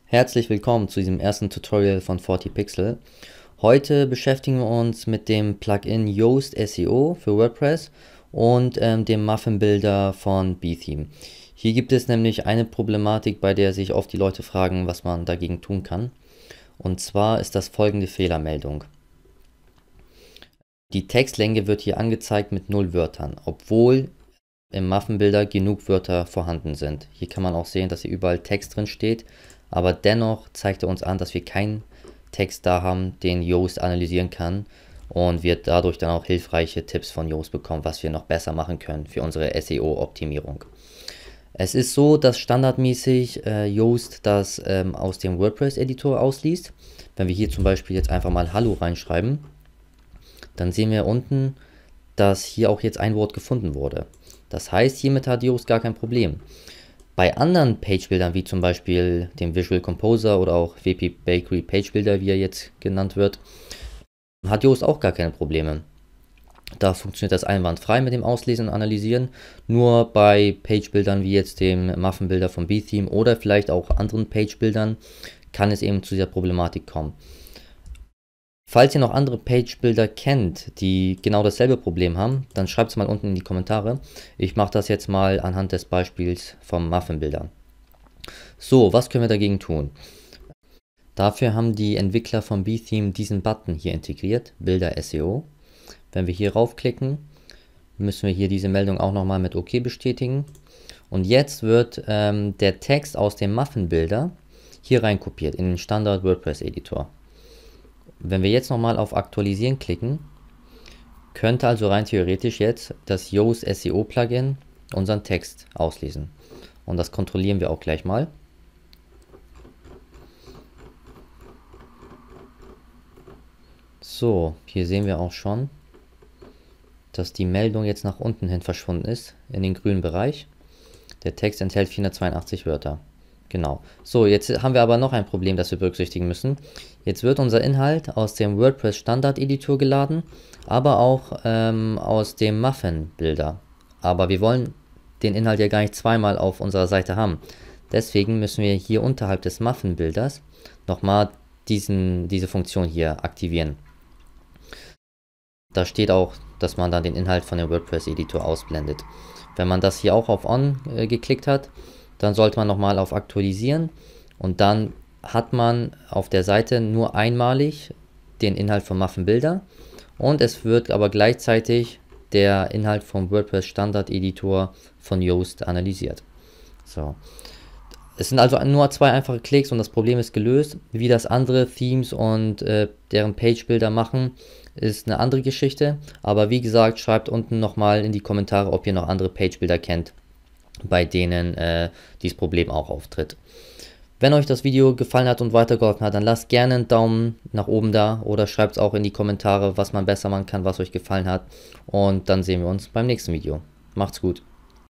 Herzlich willkommen zu diesem ersten Tutorial von 40 Pixel. Heute beschäftigen wir uns mit dem Plugin Yoast SEO für WordPress und dem Muffin-Builder von Btheme. Hier gibt es nämlich eine Problematik, bei der sich oft die Leute fragen, was man dagegen tun kann. Und zwar ist das folgende Fehlermeldung. Die Textlänge wird hier angezeigt mit 0 Wörtern, obwohl im Muffin-Builder genug Wörter vorhanden sind. Hier kann man auch sehen, dass hier überall Text drin steht, aber dennoch zeigt er uns an, dass wir keinen Text da haben, den Yoast analysieren kann, und wir dadurch dann auch hilfreiche Tipps von Yoast bekommen, was wir noch besser machen können für unsere SEO-Optimierung. Es ist so, dass standardmäßig Yoast das aus dem WordPress-Editor ausliest. Wenn wir hier zum Beispiel jetzt einfach mal Hallo reinschreiben, dann sehen wir unten, dass hier auch jetzt ein Wort gefunden wurde. Das heißt, hiermit hat Yoast gar kein Problem. Bei anderen Page-Bildern, wie zum Beispiel dem Visual Composer oder auch WP Bakery Page-Builder, wie er jetzt genannt wird, hat Yoast auch gar keine Probleme. Da funktioniert das einwandfrei mit dem Auslesen und Analysieren. Nur bei Page-Bildern wie jetzt dem Muffin-Builder von Btheme oder vielleicht auch anderen Page-Bildern kann es eben zu dieser Problematik kommen. Falls ihr noch andere Page-Builder kennt, die genau dasselbe Problem haben, dann schreibt es mal unten in die Kommentare. Ich mache das jetzt mal anhand des Beispiels vom Muffin-Builder. So, was können wir dagegen tun? Dafür haben die Entwickler von Btheme diesen Button hier integriert, Builder SEO. Wenn wir hier raufklicken, müssen wir hier diese Meldung auch nochmal mit OK bestätigen. Und jetzt wird der Text aus dem Muffin-Builder hier rein kopiert in den Standard WordPress-Editor. Wenn wir jetzt nochmal auf Aktualisieren klicken, könnte also rein theoretisch jetzt das Yoast SEO Plugin unseren Text auslesen. Und das kontrollieren wir auch gleich mal. So, hier sehen wir auch schon, dass die Meldung jetzt nach unten hin verschwunden ist, in den grünen Bereich. Der Text enthält 482 Wörter. Genau. So, jetzt haben wir aber noch ein Problem, das wir berücksichtigen müssen. Jetzt wird unser Inhalt aus dem WordPress Standard Editor geladen, aber auch aus dem Muffin Builder. Aber wir wollen den Inhalt ja gar nicht zweimal auf unserer Seite haben. Deswegen müssen wir hier unterhalb des Muffin Builders nochmal diese Funktion hier aktivieren. Da steht auch, dass man dann den Inhalt von dem WordPress Editor ausblendet. Wenn man das hier auch auf On geklickt hat, dann sollte man nochmal auf Aktualisieren und dann hat man auf der Seite nur einmalig den Inhalt vom Muffin Builder und es wird aber gleichzeitig der Inhalt vom WordPress Standard Editor von Yoast analysiert. So. Es sind also nur 2 einfache Klicks und das Problem ist gelöst. Wie das andere Themes und deren Page Builder machen, ist eine andere Geschichte. Aber wie gesagt, schreibt unten nochmal in die Kommentare, ob ihr noch andere Page Builder kennt, bei denen dieses Problem auch auftritt. Wenn euch das Video gefallen hat und weitergeholfen hat, dann lasst gerne einen Daumen nach oben da oder schreibt es auch in die Kommentare, was man besser machen kann, was euch gefallen hat. Und dann sehen wir uns beim nächsten Video. Macht's gut.